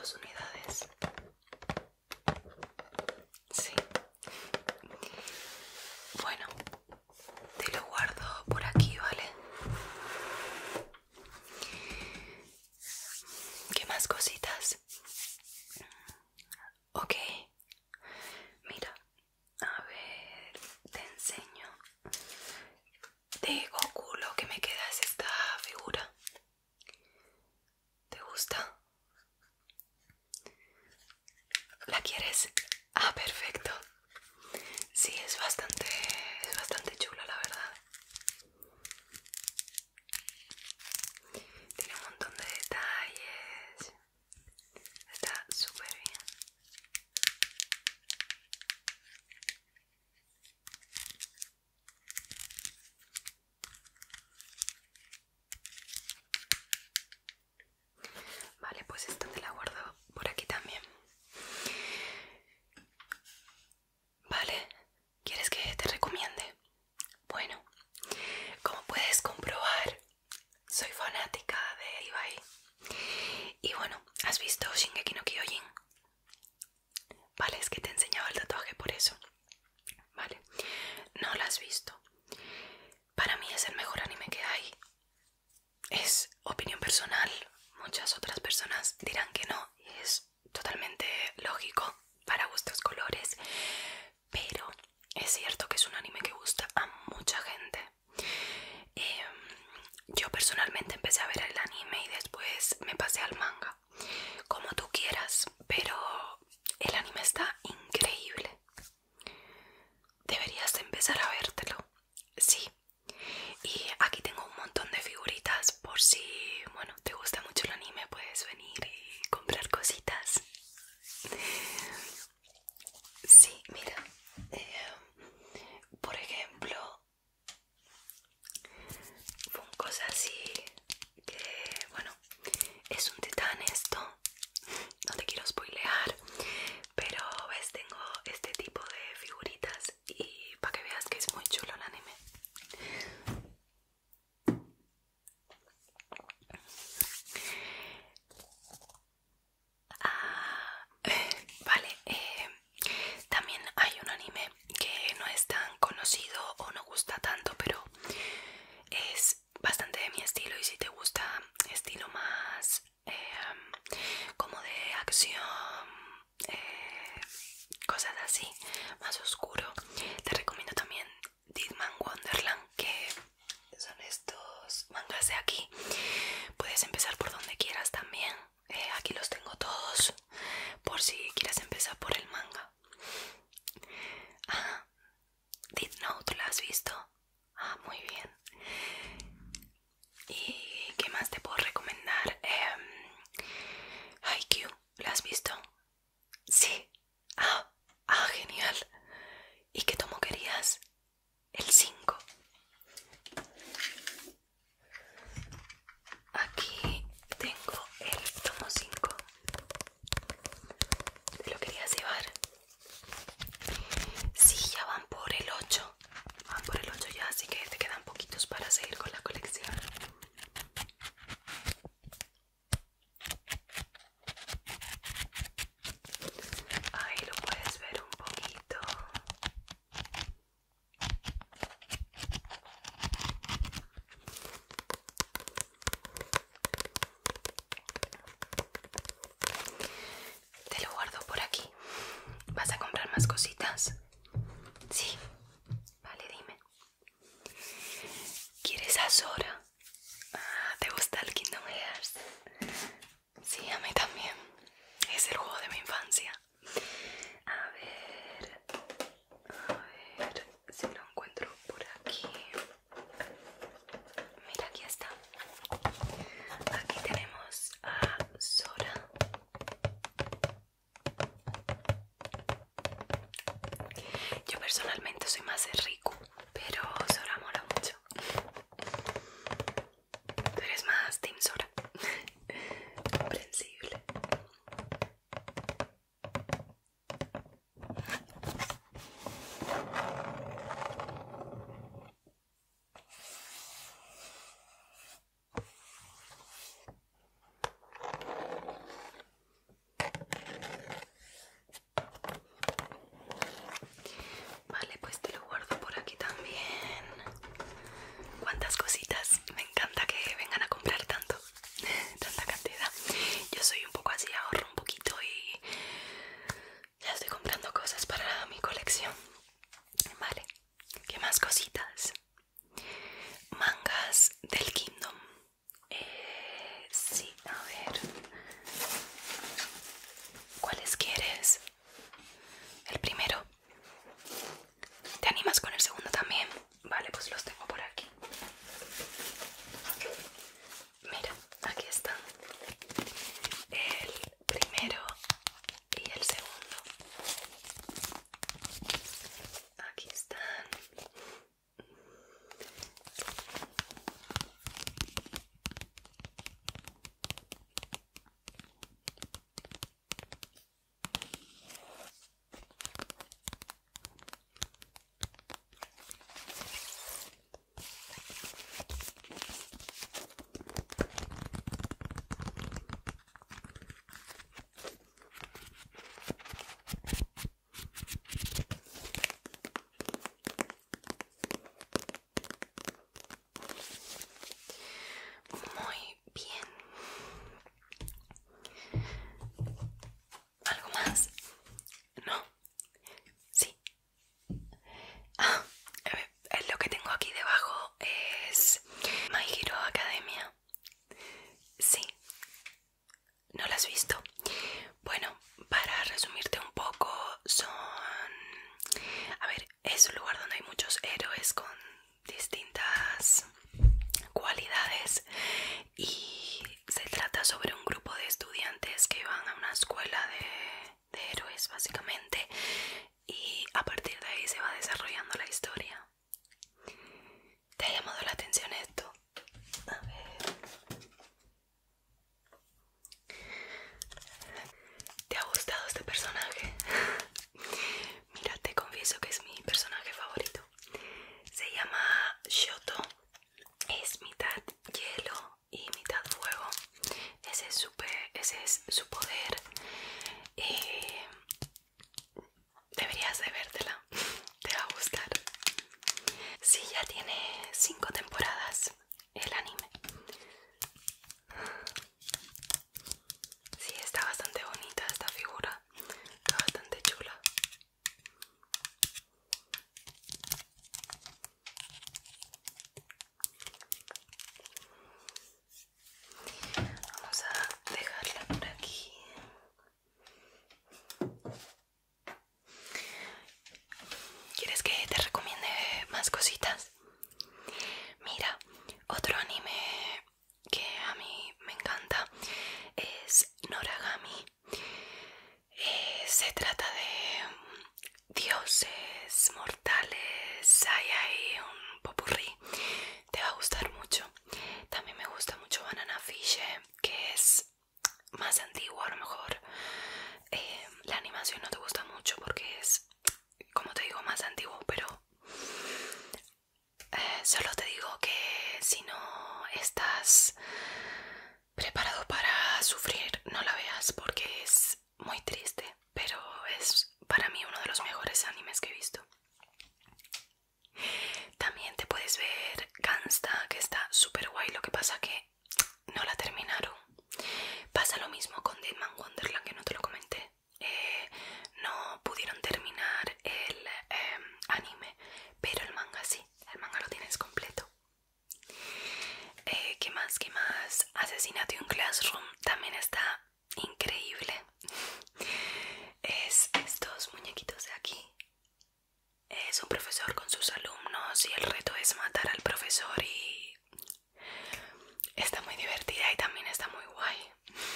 2 unidades. Sí. Bueno, te lo guardo por aquí, ¿vale? ¿Qué más cositas? Ok. Mira, a ver, te enseño. De Goku lo que me queda es esta figura. ¿Te gusta? ¿La quieres? Ah, perfecto. Sí, es bastante chula, la verdad. Tiene un montón de detalles. Está súper bien. Vale, pues esta te la guardo por aquí también. Vale, ¿quieres que te recomiende? Bueno, como puedes comprobar, soy fanática de Ibai. Y bueno, ¿has visto Shingeki no Kyojin? Vale, es que te enseñaba el tatuaje por eso. Vale, no lo has visto. Para mí es el mejor anime que hay. Es opinión personal. Muchas otras personas dirán que no. Y es totalmente lógico, para gustos colores. Pero es cierto que es un anime que gusta a mucha gente. Yo personalmente empecé a ver el anime y después me pasé al manga. Como tú quieras, pero el anime está increíble. Deberías de empezar a vértelo. Sí. Y aquí tengo un montón de figuritas por si, bueno, te gusta mucho el anime, puedes venir y comprar cositas. Sí, mira. Por ejemplo, Funkos así que, bueno, es un titán esto. No te quiero spoilear, pero ves, tengo este tipo de figuritas y para que veas que es muy chulo el anime. Ah, vale, también hay un anime que no es tan conocido o no gusta tanto, pero es bastante de mi estilo. Y si te gusta estilo más como de acción, cosas así, más oscuro, te recomiendo también Deadman Wonderland, que son estos mangas de aquí. Puedes empezar por donde quieras también. Aquí los tengo todos por si quieres empezar por el manga. Ah, Death Note, ¿la has visto? Ah, muy bien. ¿Y qué más te puedo recomendar? Haikyuu, ¿la has visto? Sí. Genial. ¿Y qué tomo querías? El 5. Aquí tengo el tomo 5. ¿Te lo querías llevar? Sí, ya van por el 8. Van por el 8 ya, así que te quedan poquitos para seguir con la colección. Ahí lo puedes ver un poquito. Te lo guardo por aquí. ¿Vas a comprar más cositas? Sí. Vale, dime. ¿Quieres a Sora? ¿Te gusta el Kingdom Hearts? Sí, a mí también. Es el juego de mi infancia. A ver si lo encuentro por aquí. Mira, aquí está. Aquí tenemos a Sora. Yo personalmente soy más de Riku, pero Sora mola mucho. Tú eres más Team Sora. Comprensible. escuela de héroes básicamente, y a partir de ahí se va desarrollando la historia. ¿Te ha llamado la atención esto? A ver. ¿Te ha gustado este personaje? Mira, te confieso que es mi personaje favorito. Se llama Shoto. Es mitad hielo y mitad fuego. Ese es su poder. Deberías de vértela. Te va a gustar. Sí, ya tiene 5 temporadas el anime. Sí, está bastante bonita esta figura. Está bastante chula. Vamos a dejarla por aquí. ¿Quieres que te recomiende más cositas? Mira, otro anime que a mí me encanta es Noragami. Se trata de dioses mortales. Hay ahí un popurrí. Te va a gustar mucho. También me gusta mucho Banana Fish, que es más antiguo a lo mejor. La animación no te gusta mucho porque es, como te digo, más antiguo, pero solo te digo que si no estás preparado para sufrir, no la veas porque es muy triste, pero es para mí uno de los mejores animes que he visto. También te puedes ver Gangsta, que está súper guay. Lo que pasa que no la terminaron. Pasa lo mismo con Deadman Wonderland, que no te lo comenté. No pudieron terminar el anime, pero el manga sí. El manga lo tienes completo. ¿Qué más? ¿Qué más? Asesinato en Classroom también está increíble. Es estos muñequitos de aquí. Es un profesor con sus alumnos y el reto es matar al profesor, y está muy divertida y también está muy guay.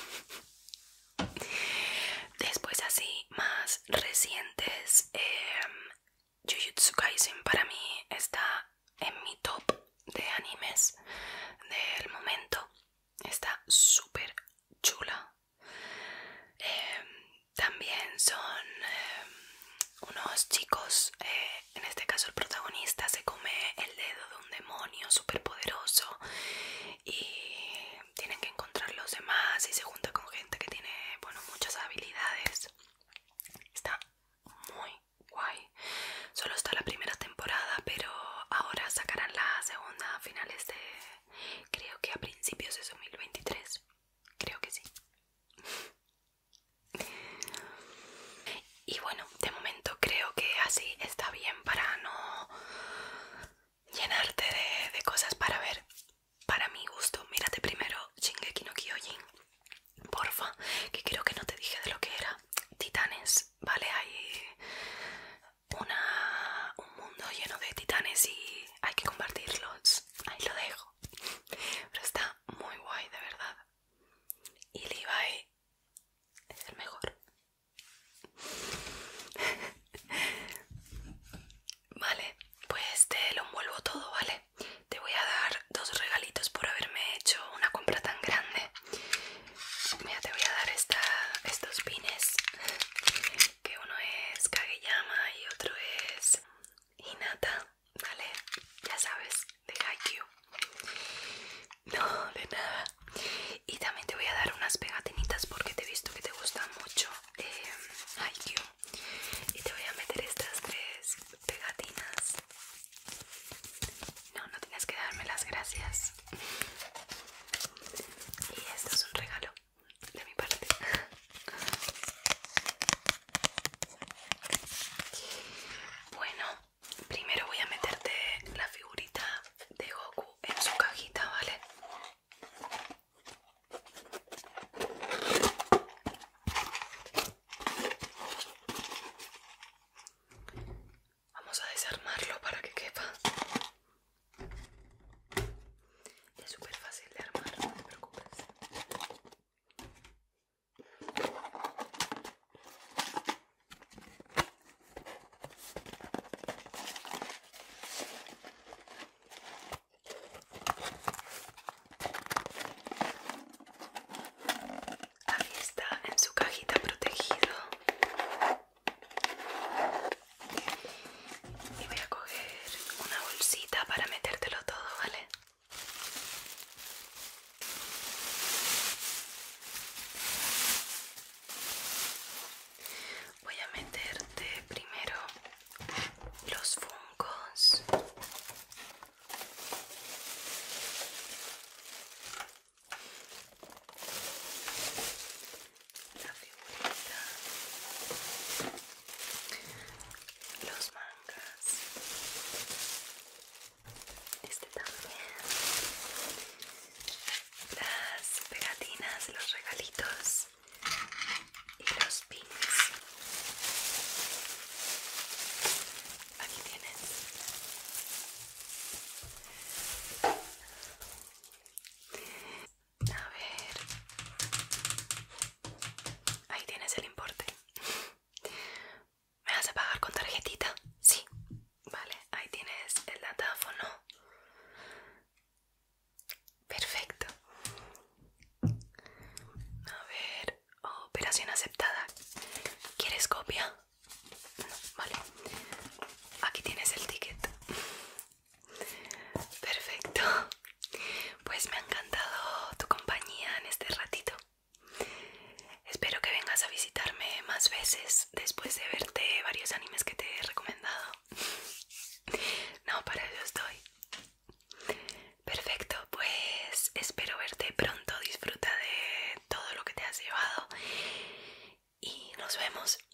Después, así más recientes, Jujutsu Kaisen para mí está en mi top de animes del momento. Está súper chula. También son unos chicos, en este caso el protagonista se come el dedo de un demonio súper poderoso y tienen que encontrar los demás, y se junta con gente que tiene, bueno, muchas habilidades. Está muy guay. Solo está la primera temporada, pero ahora sacarán la segunda a finales de, creo que a principios de 2023. Creo que sí. Y bueno, de momento creo que así está bien para no llenarte de cosas para ver. Para mi gusto, mírate primero Shingeki no Kyojin, porfa, que creo que no te dije de lo que era. Titanes, ¿vale? Hay un mundo lleno de titanes y hay que compartirlos. Ahí lo dejo. Pero está muy guay, de verdad. Y Levi es el mejor. Vale, pues te lo envuelvo todo, ¿vale? ¿Quieres copia? No, vale. Aquí tienes el ticket. Perfecto. Pues me ha encantado tu compañía en este ratito. Espero que vengas a visitarme más veces después de verte varios animes que te he recomendado. No, para eso estoy. Perfecto, pues espero verte pronto. Disfruta de todo lo que te has llevado y nos vemos.